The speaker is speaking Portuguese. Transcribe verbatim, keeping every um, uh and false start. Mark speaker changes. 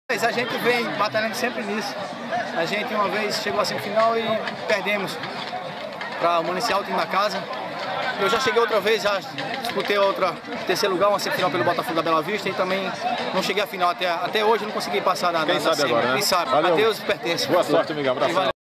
Speaker 1: Mas a gente vem batalhando sempre nisso. A gente uma vez chegou à semifinal e perdemos para o Municipal, o time da casa. Eu já cheguei outra vez, já disputei outra terceiro lugar, uma semifinal pelo Botafogo da Bela Vista e também não cheguei à final até, até hoje, não consegui passar nada.
Speaker 2: Quem sabe
Speaker 1: assim,
Speaker 2: agora, né?
Speaker 1: Quem sabe?
Speaker 2: Valeu.
Speaker 1: A Deus pertence.
Speaker 2: Boa sorte, amigão. Abraço.